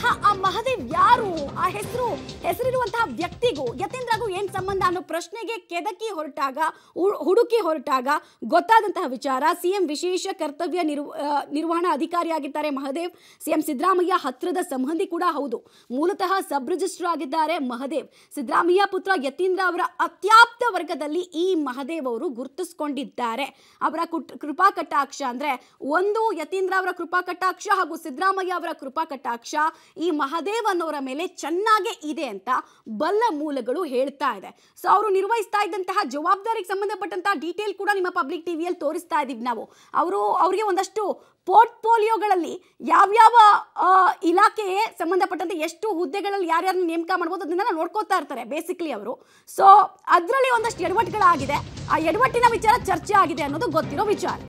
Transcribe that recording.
ಆ ಮಹದೇವ್ ಯಾರು, ಆ ಹೆಸರಿರುವಂತಹ ವ್ಯಕ್ತಿಗೂ ಯತೀಂದ್ರಗೂ ಏನ್ ಸಂಬಂಧ ಅನ್ನೋ ಪ್ರಶ್ನೆಗೆ ಹುಡುಕಿ ಹೊರಟಾಗ ಗೊತ್ತಾದಂತಹ ವಿಚಾರ, ಸಿಎಂ ವಿಶೇಷ ಕರ್ತವ್ಯ ನಿರ್ವಹಣಾ ಅಧಿಕಾರಿಯಾಗಿದ್ದಾರೆ ಮಹದೇವ್. ಸಿಎಂ ಸಿದ್ದರಾಮಯ್ಯ ಹತ್ರದ ಸಂಬಂಧಿ ಕೂಡ ಹೌದು. ಮೂಲತಃ ಸಬ್ ರಿಜಿಸ್ಟ್ರಾರ್ ಆಗಿದ್ದಾರೆ ಮಹದೇವ್. ಸಿದ್ದರಾಮಯ್ಯ ಪುತ್ರ ಯತೀಂದ್ರ ಅವರ ಅತ್ಯಾಪ್ತ ವರ್ಗದಲ್ಲಿ ಈ ಮಹದೇವ್ ಅವರು ಗುರುತಿಸಿಕೊಂಡಿದ್ದಾರೆ. ಅವರ ಕೃಪಾ ಕಟಾಕ್ಷ ಅಂದ್ರೆ ಒಂದು ಯತೀಂದ್ರ ಅವರ ಕೃಪಾ ಕಟಾಕ್ಷ ಹಾಗೂ ಸಿದ್ದರಾಮಯ್ಯ ಅವರ ಕೃಪಾ ಕಟಾಕ್ಷ ಈ ಮಹದೇವ್ ಅನ್ನೋರ ಮೇಲೆ ಚೆನ್ನಾಗೇ ಇದೆ ಅಂತ ಬಲ್ಲ ಮೂಲಗಳು ಹೇಳ್ತಾ ಇದೆ. ಸೊ ಅವರು ನಿರ್ವಹಿಸ್ತಾ ಇದ್ದಂತಹ ಜವಾಬ್ದಾರಿಗೆ ಸಂಬಂಧಪಟ್ಟಂತಹ ಡೀಟೇಲ್ ಕೂಡ ನಿಮ್ಮ ಪಬ್ಲಿಕ್ ಟಿವಿಯಲ್ಲಿ ತೋರಿಸ್ತಾ ಇದೀವಿ ನಾವು. ಅವರಿಗೆ ಒಂದಷ್ಟು ಪೋರ್ಟ್ಫೋಲಿಯೋಗಳಲ್ಲಿ ಯಾವ್ಯಾವ ಇಲಾಖೆಗೆ ಸಂಬಂಧಪಟ್ಟಂತೆ ಎಷ್ಟು ಹುದ್ದೆಗಳಲ್ಲಿ ಯಾರ್ಯಾರನ್ನ ನೇಮಕ ಮಾಡ್ಬೋದು ಅದನ್ನೆಲ್ಲ ನೋಡ್ಕೋತಾ ಇರ್ತಾರೆ ಬೇಸಿಕಲಿ ಅವರು. ಸೊ ಅದರಲ್ಲಿ ಒಂದಷ್ಟು ಎಡವಟ್ಟುಗಳಾಗಿದೆ. ಆ ಎಡವಟ್ಟಿನ ವಿಚಾರ ಚರ್ಚೆ ಆಗಿದೆ ಅನ್ನೋದು ಗೊತ್ತಿರೋ ವಿಚಾರ.